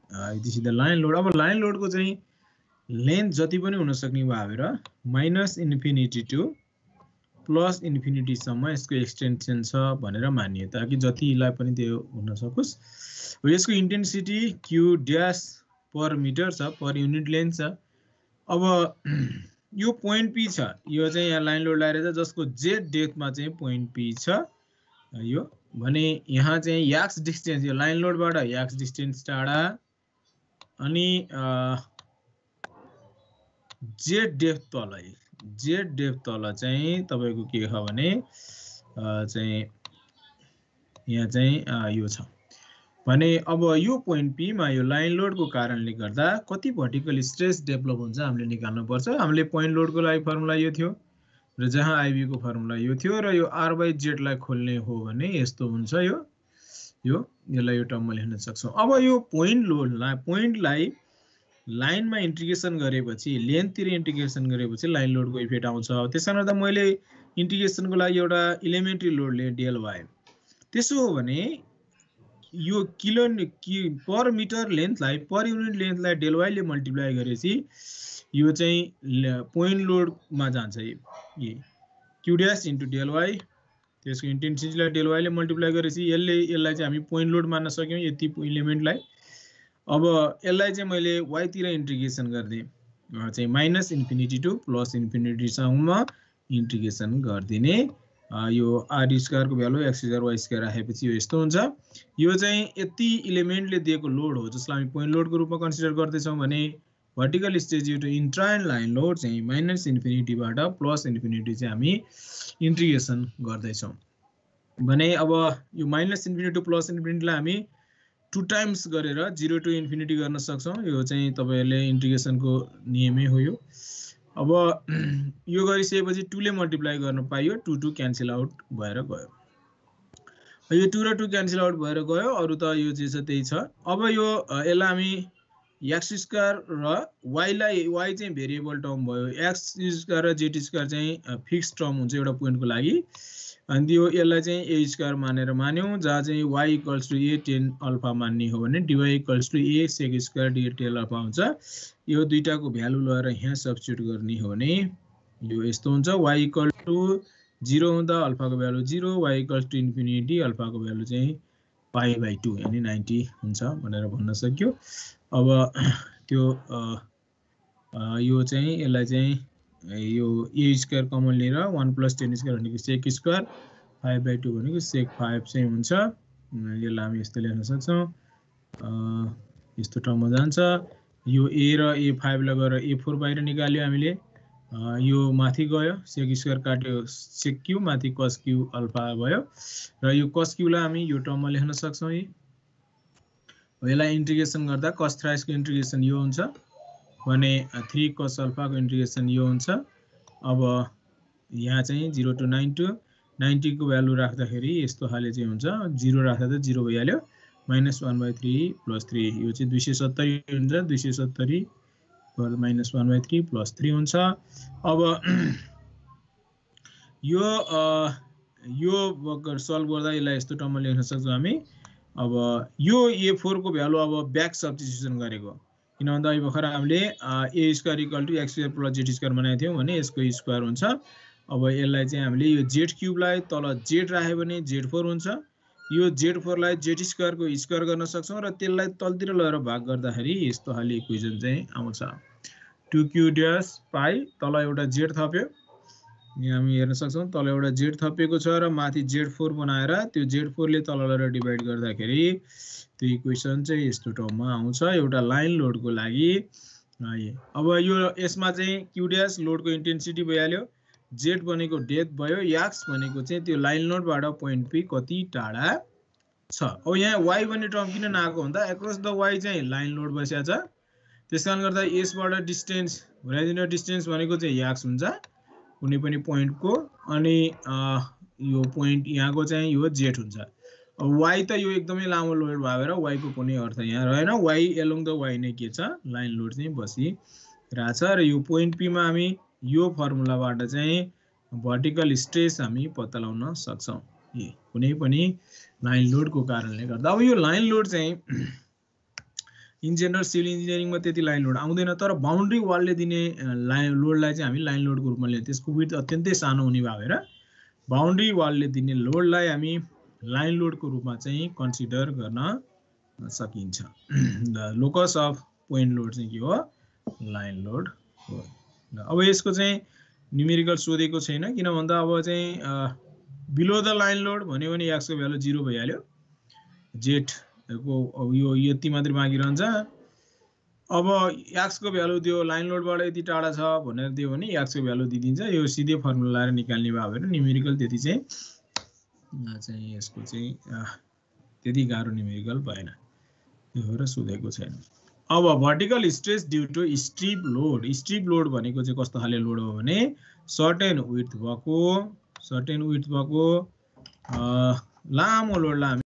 This is the line load. अब line लोडको चाहिँ लेन्थ जति पनि हुन सक्ने भएर minus infinity to plus infinity सम्म यसको एक्सटेन्सन छ भनेर मानियो ताकि जतिलाई पनि त्यो हुन सकोस्। यसको intensity q dash per meter छ, पर युनिट लेन्थ छ। अब यो पोइन्ट पी छ, यो चाहिँ यहाँ लाइन लोड लागेको छ जसको जेड डेप्थमा चाहिँ पोइन्ट पी छ। यो भने यहाँ चाहिँ याक्स डिस्टेन्स, यो लाइन लोडबाट याक्स डिस्टेन्स टाढा अनि जेड डेप्थ तल, जेड डेप्थ तल चाहिँ तपाईको के छ भने चाहिँ यहाँ चाहिँ यो छ भने अब यो पोइन्ट पी मा यो लाइन लोडको कारणले गर्दा कति भर्टिकल स्ट्रेस डेभलप हुन्छ हामीले निकाल्नु पर्छ। हामीले पोइन्ट लोडको लागि फर्मुला यो थियो र जहाँ आईबी को फर्मुला यो थियो र यो आर बाइ जेड लाई खोल्ने हो भने यस्तो हुन्छ। यो यसलाई यो टर्ममा लेख्न सक्छौं। अब यो पोइन्ट लोडलाई पोइन्टलाई लाइनमा इन्टिग्रेसन गरेपछि लेन्थतिर इन्टिग्रेसन गरेपछि लाइन लोडको इफेक्ट आउँछ। त्यसकारण गर्दा मैले इन्टिग्रेसनको लागि एउटा इलिमेन्ट्री लोड लिए डेल वाइ। त्यसो हो भने यो पर मिटर लेन्थलाई पर युनिट लेन्थलाई डेल वाइ ले मल्टिप्लाई गरेपछि यो चाहिँ पोइन्ट लोडमा जान्छ। ये q dash into del y, त्यसको इन्टेन्सिटीलाई डेल वाइ ले मल्टिप्लाई गरेपछि यसलाई चाहिँ हामी पोइन्ट लोड मान्न सक्यौं यति इलिमेन्टलाई। अब यसलाई चाहिँ मैले वाइ तिर इन्टिग्रेसन गर्दै चाहिँ minus infinity to plus infinity सम्म इन्टिग्रेसन गर्दिने। यो आर स्क्वायर को value x square y square राखेपछि यो यस्तो हुन्छ। यो चाहिँ यति इलिमेन्टले दिएको लोड हो जसलाई हामी पोइन्ट लोडको रूपमा कन्सिडर गर्दैछौं भने भर्टिकल स्टेज यो इन्ट्राइन लाइन लोड चाहिँ माइनस इन्फिनिटीबाट प्लस इन्फिनिटी चाहिँ हामी इन्टिग्रेसन गर्दैछौं भने अब यो माइनस इन्फिनिटी टु प्लस इन्फिनिटीलाई हामी 2 टाइम्स गरेर 0 टु इन्फिनिटी गर्न सक्छौं। यो चाहिँ तपाईहरुले इन्टिग्रेसनको नियमै हो यो। अब यो गरिसकेपछि 2 ले मल्टिप्लाई गर्न पाइयो, 2 2 क्यान्सल आउट भएर गयो। यो 2 र 2 क्यान्सल आउट भएर गयो, अरु त यो जे छ त्यही छ। अब यो यसलाई हामी एक्स स्क्वायर र वाइ लाई वाइ चाहिँ भेरिएबल टर्म भयो, एक्स स्क्वायर र जेड स्क्वायर चाहिँ फिक्स टर्म हुन्छ एउटा पोइन्टको लागि। अनि यो यसलाई चाहिँ ए स्क्वायर मानेर मान्यौं जहाँ चाहिँ y equals to a tan alpha मान्ने हो भने dy equals to a sec square d tan alpha हुन्छ। यो दुईटाको भ्यालु लगाएर यहाँ सब्स्टिट्युट गर्ने हो भने यो यस्तो हुन्छ। y इक्वल टु 0 हुँदा अल्फाको value 0, y equals to infinity अल्फाको भ्यालु चाहिँ π/2 यानी 90 हुन्छ भनेर भन्न सक्यो। अब त्यो यो चाहिँ यसलाई चाहिँ यो a स्क्वायर कमन लिएर 1 + tan स्क्वायर भनेको sec स्क्वायर 5/2 भनेको sec 5 चाहिँ हुन्छ। यसलाई हामी यस्तो लेख्न सक्छौं। यस्तो टर्ममा जान्छ। यो a र a5 लगाएर a4 बाहिर निकाल्यो हामीले। यो माथि गयो sec स्क्वायर काट्यो sec क्यू माथि cos क्यू अल्फा भयो र यो cos क्यू लाई हामी यो टर्ममा लेख्न सक्छौं। यसलाई इन्टिग्रेसन गर्दा cos थ्राइस को इन्टिग्रेसन यो हुन्छ भने 3 cos अल्फा को इन्टिग्रेसन यो हुन्छ। अब यहाँ चाहिँ 0 टु 90 को भ्यालु राख्दाखेरि यस्तो खाले चाहिँ हुन्छ। 0 राख्दा त 0 भइहाल्यो, -1/3 + 3 यो चाहिँ 270 हुन्छ। 270 -1/3 + 3 हुन्छ। अब यो बगर सल्भ गर्दा यसलाई यस्तो टर्ममा लेख्न सक्छौं हामी। अब यो a4 को भ्यालु अब ब्याक सब्स्टिट्युसन गरेको, किन भन्दा अहिले भर्खर हामीले a square equal to x square plus z square बनाएको थियौं भने यसको स्क्वायर हुन्छ। अब यसलाई चाहिँ हामीले यो z क्यूब लाई तल z राख्यो भने z4 हुन्छ। यो z4 लाई z स्क्वायर को स्क्वायर गर्न सक्छौं र त्यसलाई तलतिर लगेर भाग गर्दाखेरि यस्तो खाली इक्वेसन चाहिँ आउँछ। 2q ड्याश पाइ तल एउटा z थप्यो, यहाँ हामी हेर्न सक्छौं तल एउटा z थपेको छ र माथि z4 बनाएर त्यो z4 ले तल लगेर डिभाइड गर्दाखेरि त्यो इक्वेसन चाहिँ यस्तो टर्ममा आउँछ एउटा लाइन लोडको लागि। अब यो यसमा चाहिँ q ड्याश लोडको इन्टेन्सिटी भइहाल्यो, z भनेको डेप्थ भयो, याक्स भनेको चाहिँ त्यो लाइन लोडबाट पोइन्ट p कति टाढा छ। अब यहाँ y भन्ने टर्म किन नआएको भन्दा एक्रस द y चाहिँ लाइन लोड बसेको छ। त्यसकारण गर्दा यसबाट डिस्टेन्स होराइजनल डिस्टेन्स भनेको चाहिँ याक्स हुन्छ कुनै पनि पोइन्टको, अनि यो पोइन्ट यहाँको चाहिँ यो z हुन्छ। अब y त यो एकदमै लामो लोड भएर y को कुनै अर्थ यहाँ रहेन। y एलोङ द y नै के छ लाइन लोड चाहिँ बसिरहेछ र यो पोइन्ट p मा हामी यो फर्मुलाबाट चाहिँ भर्टिकल स्ट्रेस हामी पत्ता लगाउन सक्छौं कुनै पनि लाइन लोडको कारणले गर्दा। अब यो लाइन लोड चाहिँ इन जेनरल सिभिल इन्जिनियरिङमा त्यति लाइन लोड आउँदैन, तर बाउन्ड्री वालले दिने लाइन लोडलाई चाहिँ हामी लाइन लोडको रूपमा लिन्छौँ। त्यसको विड्थ अत्यन्तै सानो हुने भएर बाउन्ड्री वालले दिने लोडलाई हामी लाइन लोडको रूपमा चाहिँ कन्सिडर गर्न सकिन्छ। The locus of point load चाहिँ के हो? लाइन लोड हो। अब यसको चाहिँ न्युमेरिकल सोधेको छैन, किन भन्दा अब चाहिँ बिलो द लाइन लोड भन्यो भने x को भ्यालु 0 भइहाल्यो, z को यो यति मात्रै बाँकी रहन्छ। अब x को भ्यालु त्यो लाइन लोडबाट यति टाढा छ भनेर दियो भने x को भ्यालु दिदिन्छ। यो सिधै फर्मुला लगाएर निकाल्ने भयो भने न्युमेरिकल त्यति चाहिँ यसको चाहिँ त्यति गाह्रो न्युमेरिकल भएन, त्यो भएर सोधेको छैन। अब vertical stress due to strip load. Strip load भनेको चाहिँ कस्तो खाले लोड हो भने सर्टेन विड्थ भएको लामो लोडलाई